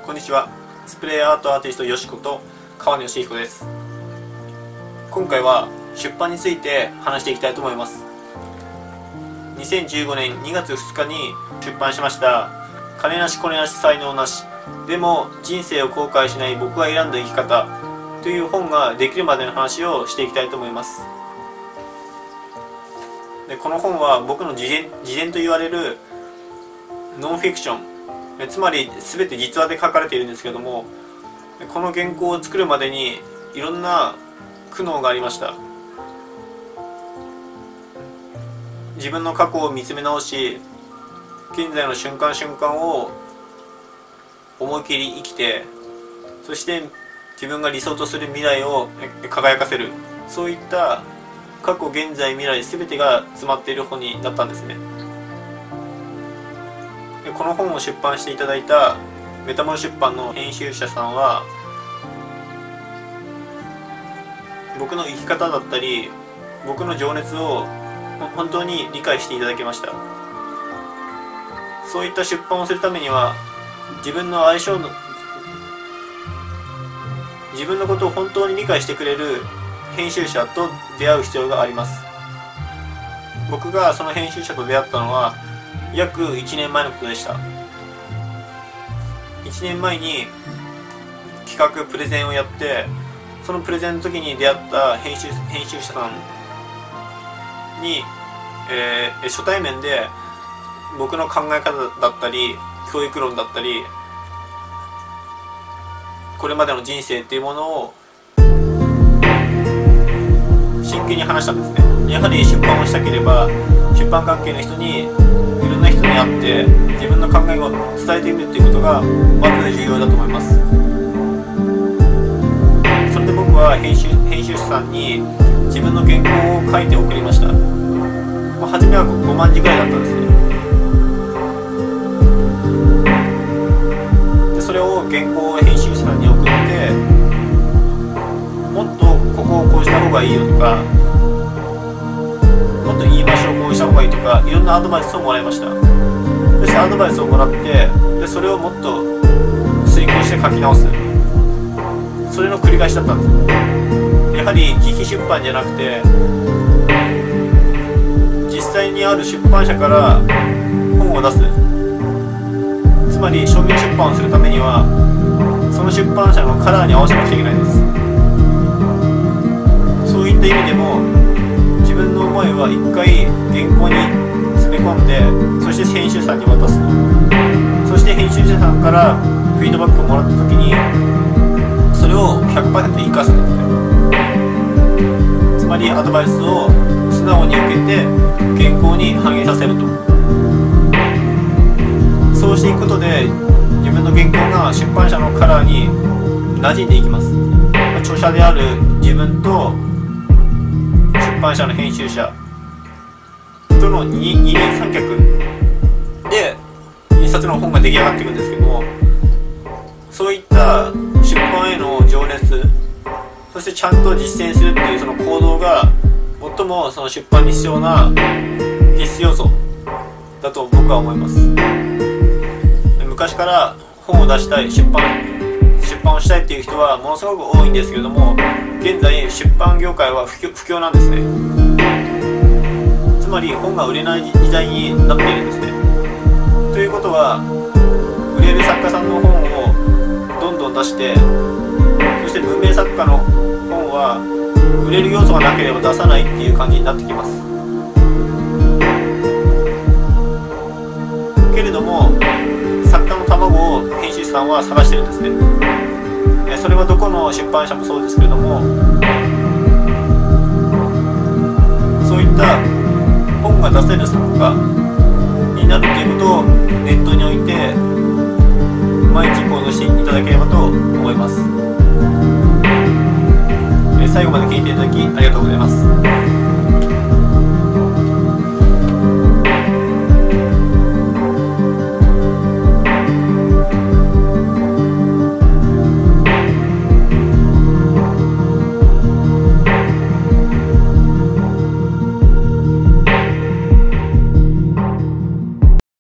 こんにちは。スプレーアートアーティストよしこと川野義彦です。今回は出版について話していきたいと思います。2015年2月2日に出版しました金なしコネなし才能なしでも人生を後悔しない僕が選んだ生き方という本ができるまでの話をしていきたいと思います。でこの本は僕の自伝と言われるノンフィクション、つまり全て実話で書かれているんですけども、この原稿を作るまでにいろんな苦悩がありました。自分の過去を見つめ直し、現在の瞬間瞬間を思い切り生きて、そして自分が理想とする未来を輝かせる、そういった過去現在未来全てが詰まっている本になったんですね。この本を出版していただいたメタモル出版の編集者さんは、僕の生き方だったり僕の情熱を本当に理解していただきました。そういった出版をするためには自分のことを本当に理解してくれる編集者と出会う必要があります。僕がその編集者と出会ったのは約1年前のことでした。1年前に企画プレゼンをやって、そのプレゼンの時に出会った編集者さんに、初対面で僕の考え方だったり教育論だったりこれまでの人生っていうものを真剣に話したんですね。やはり出版をしたければ出版関係の人にいろんな人に会って自分の考えを伝えてみるっていうことがまず重要だと思います。それで僕は編集者さんに自分の原稿を書いて送りました。初めは5万字ぐらいだったんですね。でそれを原稿を編集者さんに送って、もっとここをこうした方がいいよとか、もっと言い場所をこうした方がいいとか、いろんなアドバイスをもらいました。そしてアドバイスをもらって、でそれをもっと遂行して書き直す、それの繰り返しだったんです。やはり自費出版じゃなくて実際にある出版社から本を出す、つまり商業出版をするためにはその出版社のカラーに合わせなくちゃいけないんです。そういった意味でも自分の思いは一回原稿に詰め込んで、そして編集者さんに渡すと。そして編集者さんからフィードバックをもらった時にそれを 100% 生かすんですね。つまりアドバイスを素直に受けて原稿に反映させると。そうしていくことで自分の原稿が出版社のカラーに馴染んでいきます。著者である自分と出版社の編集者との二人三脚で一冊の本が出来上がっていくんですけども、そういった出版への情熱、そしてちゃんと実践するっていうその行動が最もその出版に必要な必須要素だと僕は思います。昔から本を出したい、出版をしたいっていう人はものすごく多いんですけれども、現在出版業界は不況なんですね。つまり本が売れない時代になっているんですね。ということは売れる作家さんの本をどんどん出して、そして文明作家の本は売れる要素がなければ出さないっていう感じになってきます。けれども作家の卵を編集者さんは探してるんですね。それはどこの出版社もそうですけれども、そういった本が出せる作家になるということを念頭に置いて毎日行動していただければと思います。最後まで聞いていただきありがとうございます。